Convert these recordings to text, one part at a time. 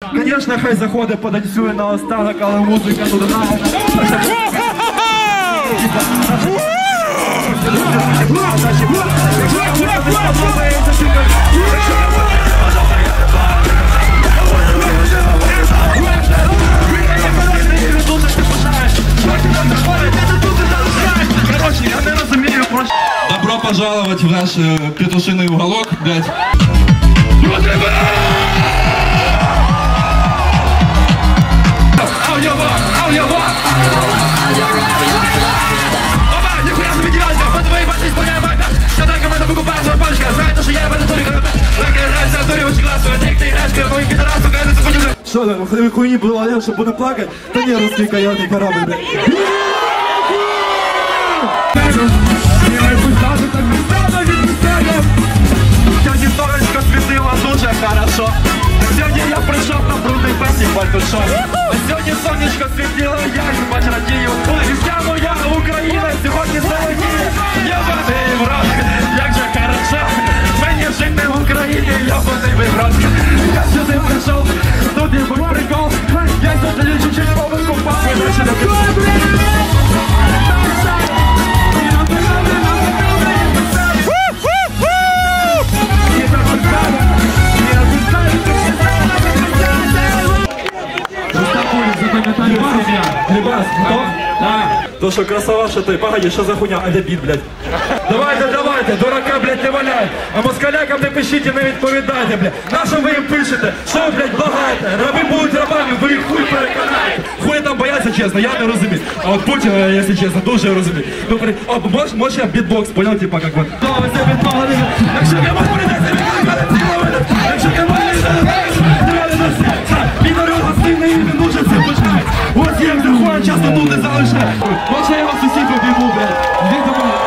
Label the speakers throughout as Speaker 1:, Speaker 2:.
Speaker 1: Конечно, хай заходить, потанцює на останок, але музика тут грає.
Speaker 2: Добро пожаловать в наш петушиный уголок, блядь.
Speaker 1: Что, вы хуйни было, чтобы буду плакать? Да не, русский койотный корабль, блядь. Сегодня солнышко светило дуже хорошо. Сегодня я пришел на брудный песик бальтушок. Сегодня солнышко светило, я ебать радію. І вся моя Україна сьогодні золотіє. Єбаний в рот, як же хорошо. Мені жити в Україні, єбаний в рот. Я сюди прийшов, тут є був прикол. Я сюди чуть-чуть повикупав, і дальше не Ребят, готов? Да. То что, красава, что ты? Погоди, что за хуйня? А де біт, блядь? Давайте, дурака, блядь, не валяй. А москалякам не пишіть, не відповідайте, блядь. На що ви їм пишете? Що, блядь, благаєте? Раби будуть рабами, ви їх хуй переконаєте. Хуй там бояться, чесно, я не розумію. А от Путіна, якщо чесно, дуже розумію. Ну, можеш я бітбокс, понял, типа, как вот. Якщо я можу передати, якщо я можу ось як заходять, часто тут не залишає. Можна я його сусідку бігу, блядь. Він до мене.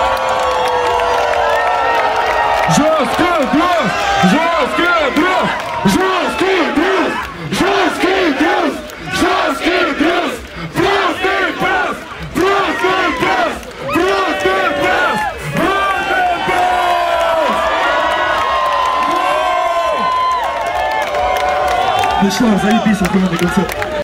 Speaker 1: Жорсткий брус! Жорсткий брус! Жорсткий брус! Жорсткий брус! Жорсткий брус! Простий пес! Простий пес! Простий пес! Простий пес! Ну що, заебись, охуенный концерт.